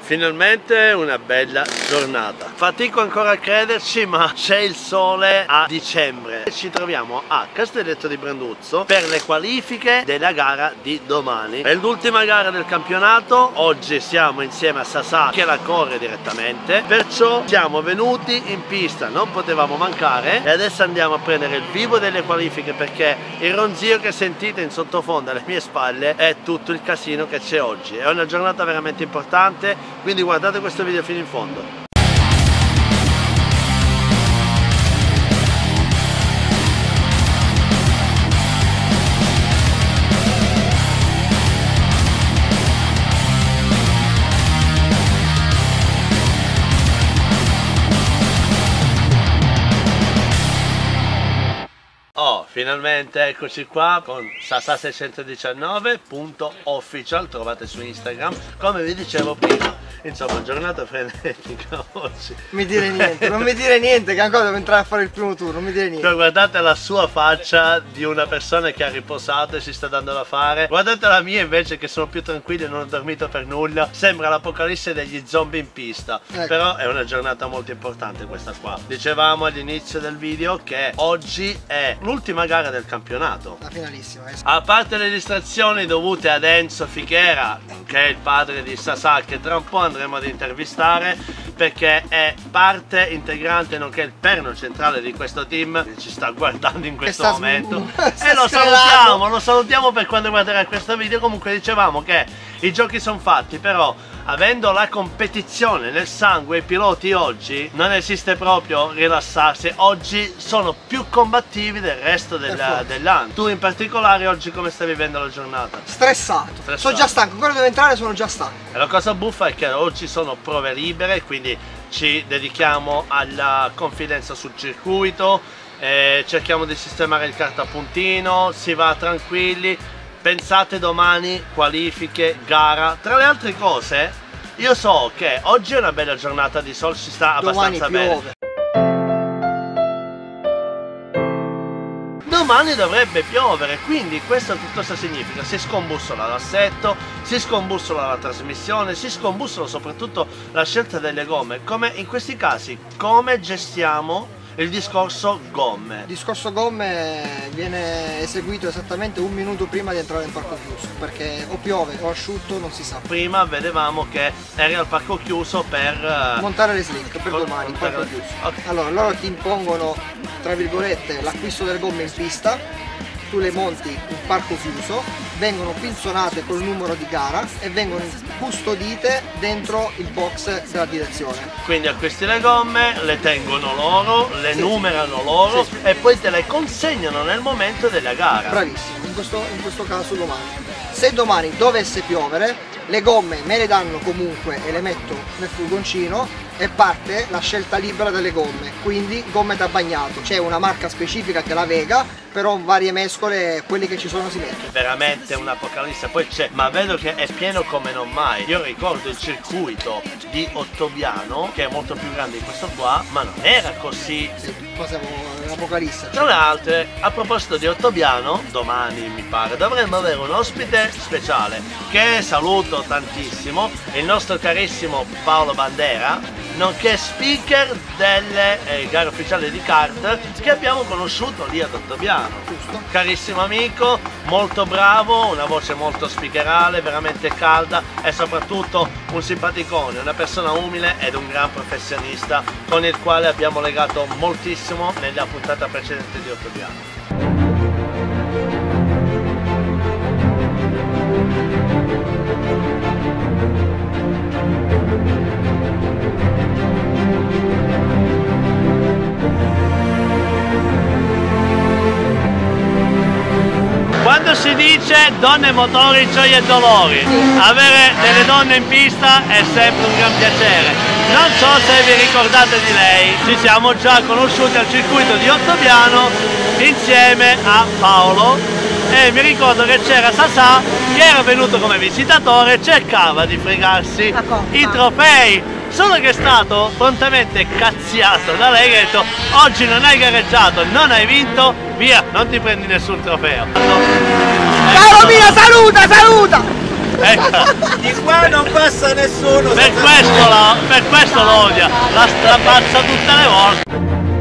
Finalmente una bella giornata. Fatico ancora a crederci, ma c'è il sole a dicembre. Ci troviamo a Castelletto di Branduzzo per le qualifiche della gara di domani. È l'ultima gara del campionato. Oggi siamo insieme a Sasà che la corre direttamente, perciò siamo venuti in pista, non potevamo mancare, e adesso andiamo a prendere il vivo delle qualifiche, perché il ronzio che sentite in sottofondo alle mie spalle è tutto il casino che c'è oggi. È una giornata veramente importante, quindi guardate questo video fino in fondo. Oh, finalmente eccoci qua con Sasà619.official, trovate su Instagram, come vi dicevo prima. Insomma, giornata frenetica oggi. Mi dire niente, non mi dire niente, che ancora devo entrare a fare il primo turno, non mi dire niente. Cioè, guardate la sua faccia di una persona che ha riposato e si sta dando da fare. Guardate la mia invece, che sono più tranquillo e non ho dormito per nulla. Sembra l'apocalisse degli zombie in pista. Ecco. Però è una giornata molto importante questa qua. Dicevamo all'inizio del video che oggi è l'ultima gara del campionato. La finalissima. A parte le distrazioni dovute ad Enzo Fichera, che è il padre di Sasà, che tra un po' andremo ad intervistare perché è parte integrante nonché il perno centrale di questo team, che ci sta guardando in questo momento, e lo salutiamo per quando guarderà questo video. Comunque dicevamo che i giochi sono fatti, però avendo la competizione nel sangue i piloti oggi non esiste proprio rilassarsi. Oggi sono più combattivi del resto dell'anno. Tu in particolare oggi come stai vivendo la giornata? Stressato. Sono già stanco, ancora devo entrare, sono già stanco. E la cosa buffa è che oggi sono prove libere, quindi ci dedichiamo alla confidenza sul circuito, cerchiamo di sistemare il cartapuntino, si va tranquilli. Pensate domani, qualifiche, gara. Tra le altre cose, io so che oggi è una bella giornata di sole, si sta abbastanza bene. Domani dovrebbe piovere, quindi questo che cosa significa? Si scombussola l'assetto, si scombussola la trasmissione, si scombussola soprattutto la scelta delle gomme. Come in questi casi, come gestiamo il discorso gomme? Il discorso gomme viene eseguito esattamente un minuto prima di entrare nel parco chiuso, perché o piove o asciutto, non si sa. Prima vedevamo che eri al parco chiuso per montare le slick per domani, il parco chiuso. Okay. Allora loro ti impongono, tra virgolette, l'acquisto delle gomme in pista, tu le monti in parco chiuso, vengono pinzonate col numero di gara e vengono custodite dentro il box della direzione. Quindi acquisti le gomme, le tengono loro, le numerano loro, e poi te le consegnano nel momento della gara. Bravissimo, in questo caso domani. Se domani dovesse piovere, le gomme me le danno comunque e le metto nel furgoncino e parte la scelta libera delle gomme, quindi gomme da bagnato. C'è una marca specifica che è la Vega, però varie mescole, quelli che ci sono si mettono. Veramente un'apocalisse, poi c'è, ma vedo che è pieno come non mai. Io ricordo il circuito di Ottobiano, che è molto più grande di questo qua, ma non era così. Sì, qua siamo un'apocalisse. Tra l'altro, a proposito di Ottobiano, domani mi pare dovremmo avere un ospite speciale, che saluto tantissimo, il nostro carissimo Paolo Bandera, nonché speaker delle gare ufficiali di kart, che abbiamo conosciuto lì ad Ottobiano. Giusto. Carissimo amico, molto bravo, una voce molto speakerale, veramente calda, e soprattutto un simpaticone, una persona umile ed un gran professionista con il quale abbiamo legato moltissimo nella puntata precedente di Ottobiano. Quando si dice donne, motori, gioie e dolori, avere delle donne in pista è sempre un gran piacere. Non so se vi ricordate di lei, ci siamo già conosciuti al circuito di Ottobiano insieme a Paolo, e mi ricordo che c'era Sasà che era venuto come visitatore e cercava di fregarsi i trofei. Solo che è stato prontamente cazziato da lei, che ha detto: oggi non hai gareggiato, non hai vinto, via, non ti prendi nessun trofeo. Caro mia, saluta, saluta! Ecco. Di qua non passa nessuno. Per questo lo odia, la strapazza tutte le volte.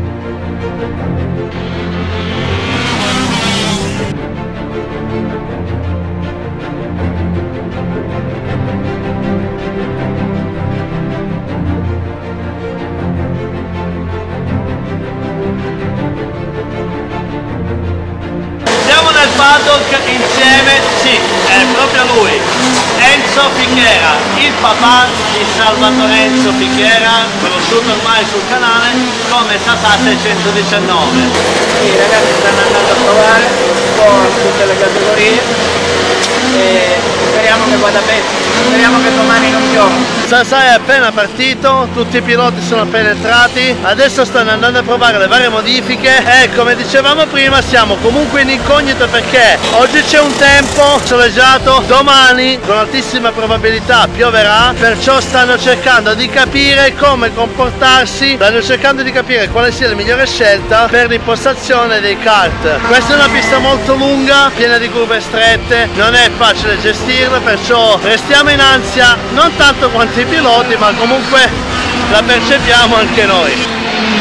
Siamo nel paddock insieme, sì, è proprio lui, Enzo Fichera, il papà di Salvatore Enzo Fichera, conosciuto ormai sul canale come Sasà 619. I ragazzi stanno andando a provare un po' tutte le categorie e speriamo che vada bene, speriamo che domani non piova. Sasà è appena partito, tutti i piloti sono appena entrati, adesso stanno andando a provare le varie modifiche e come dicevamo prima siamo comunque in incognito perché oggi c'è un tempo soleggiato, domani con altissima probabilità pioverà, perciò stanno cercando di capire come comportarsi, stanno cercando di capire quale sia la migliore scelta per l'impostazione dei kart. Questa è una pista molto lunga, piena di curve strette, non è facile gestirla, perciò restiamo in ansia, non tanto quanto i piloti, ma comunque la percepiamo anche noi.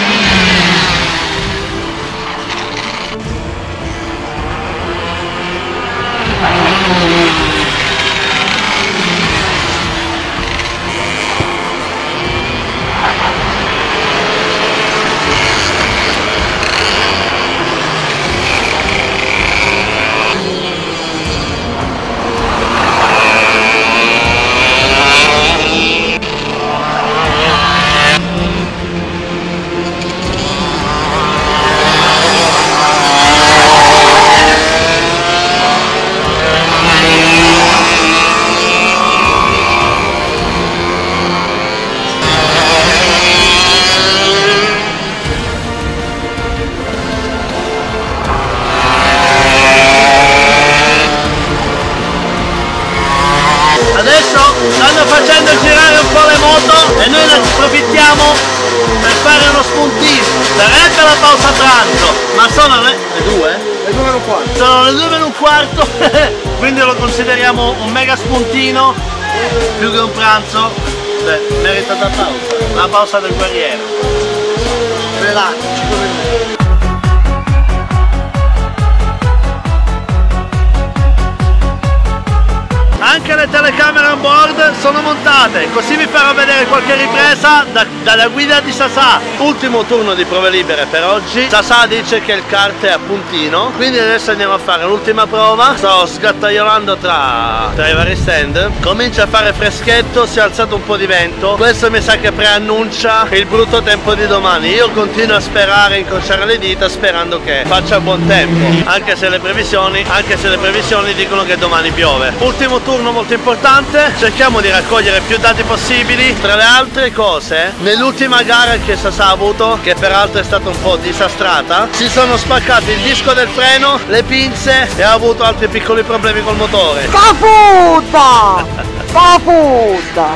Stanno facendo girare un po' le moto e noi ne approfittiamo per fare uno spuntino. Sarebbe la pausa pranzo, ma sono le 2? Le 2 meno un quarto. Sono le 2 meno un quarto, quindi lo consideriamo un mega spuntino, più che un pranzo. Beh, merita da pausa, la pausa del guerriero. Relax, 5 minuti. Anche le telecamere on board sono montate, così vi farò vedere qualche ripresa dalla guida di Sasà. Ultimo turno di prove libere per oggi. Sasà dice che il kart è a puntino, quindi adesso andiamo a fare l'ultima prova. Sto sgattaiolando tra i vari stand. Comincia a fare freschetto, si è alzato un po' di vento. Questo mi sa che preannuncia il brutto tempo di domani. Io continuo a sperare, incrociare le dita sperando che faccia buon tempo, anche se le previsioni dicono che domani piove. Ultimo turno molto importante, cerchiamo di raccogliere più dati possibili. Tra le altre cose, nell'ultima gara che Sasà ha avuto, che peraltro è stata un po' disastrata, si sono spaccati il disco del freno, le pinze e ha avuto altri piccoli problemi col motore. Caputa! Caputa!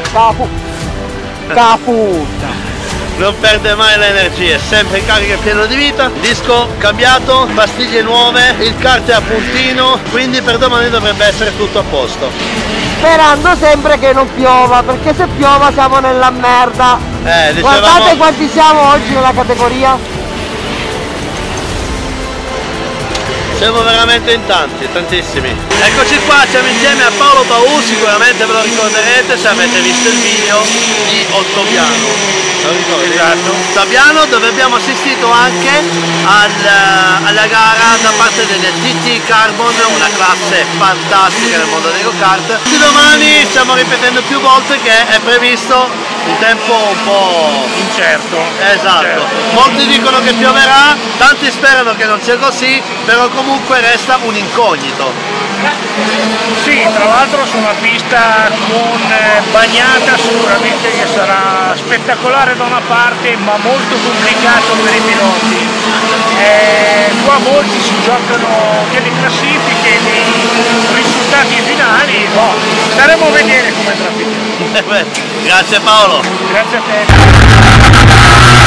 Caputa! Non perde mai le energie, sempre in carica e pieno di vita. Disco cambiato, pastiglie nuove, il kart è a puntino, quindi per domani dovrebbe essere tutto a posto. Sperando sempre che non piova, perché se piova siamo nella merda. Guardate quanti siamo oggi nella categoria. Siamo veramente in tanti, tantissimi. Eccoci qua, siamo insieme a Paolo Bau, sicuramente ve lo ricorderete se avete visto il video di Ottobiano. Lo ricordi? Esatto. Ottobiano, dove abbiamo assistito anche alla gara da parte delle TT Carbon, una classe fantastica nel mondo dei go-kart. Domani stiamo ripetendo più volte che è previsto un tempo un po' Incerto. esatto. Incerto. Molti dicono che pioverà, tanti sperano che non sia così, però comunque resta un incognito. Sì, tra l'altro su una pista con bagnata sicuramente che sarà spettacolare da una parte ma molto complicato per i piloti. Qua molti si giocano delle classifiche, dei risultati finali, staremo a vedere come traffica. Grazie Paolo. Grazie a te.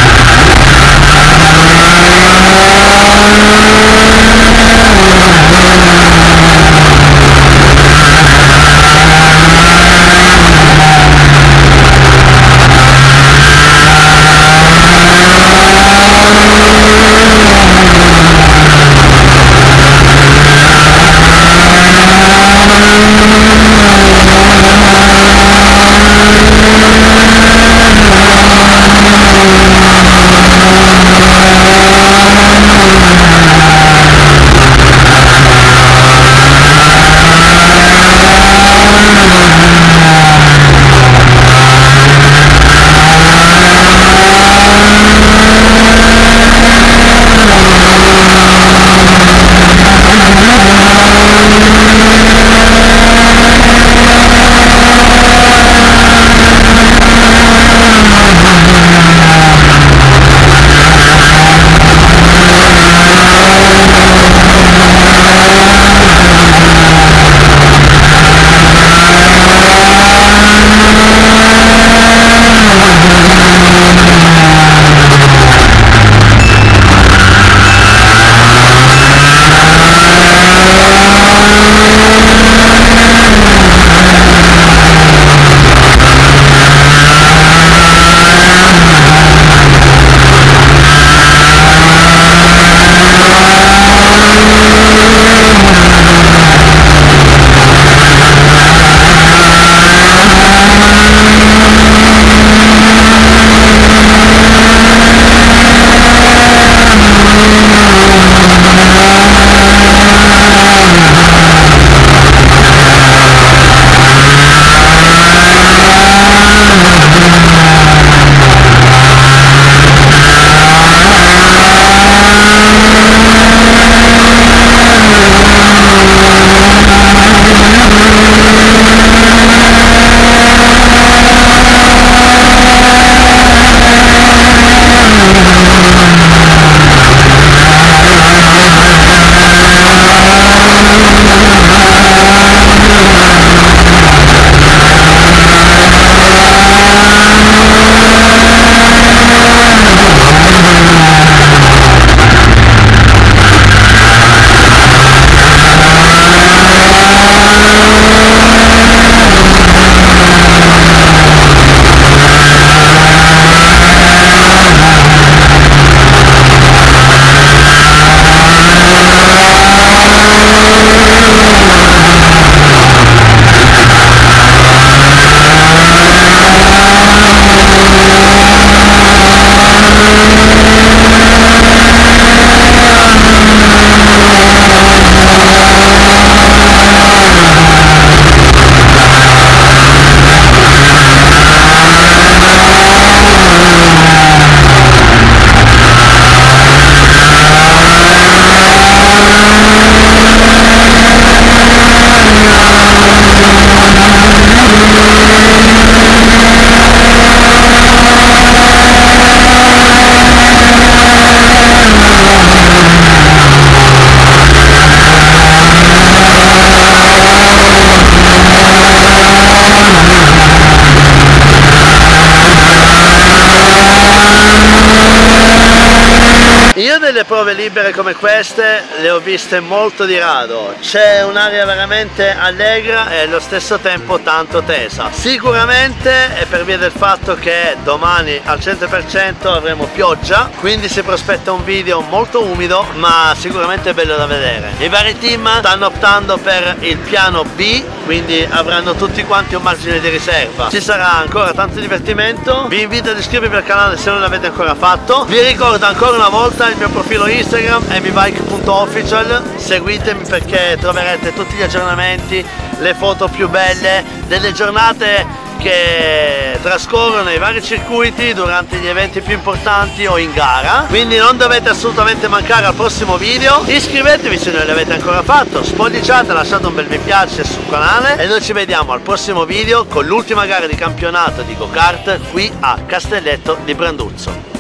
delle prove libere come queste le ho viste molto di rado, c'è un'aria veramente allegra e allo stesso tempo tanto tesa. Sicuramente è per via del fatto che domani al 100% avremo pioggia, quindi si prospetta un video molto umido ma sicuramente bello da vedere. I vari team stanno optando per il piano B, quindi avranno tutti quanti un margine di riserva. Ci sarà ancora tanto divertimento, vi invito ad iscrivervi al canale se non l'avete ancora fatto. Vi ricordo ancora una volta il mio profilo Instagram amibike.official, seguitemi perché troverete tutti gli aggiornamenti, le foto più belle delle giornate che trascorrono nei vari circuiti durante gli eventi più importanti o in gara, quindi non dovete assolutamente mancare al prossimo video. Iscrivetevi se non l'avete ancora fatto, spolliciate, lasciate un bel mi piace sul canale e noi ci vediamo al prossimo video con l'ultima gara di campionato di go-kart qui a Castelletto di Branduzzo.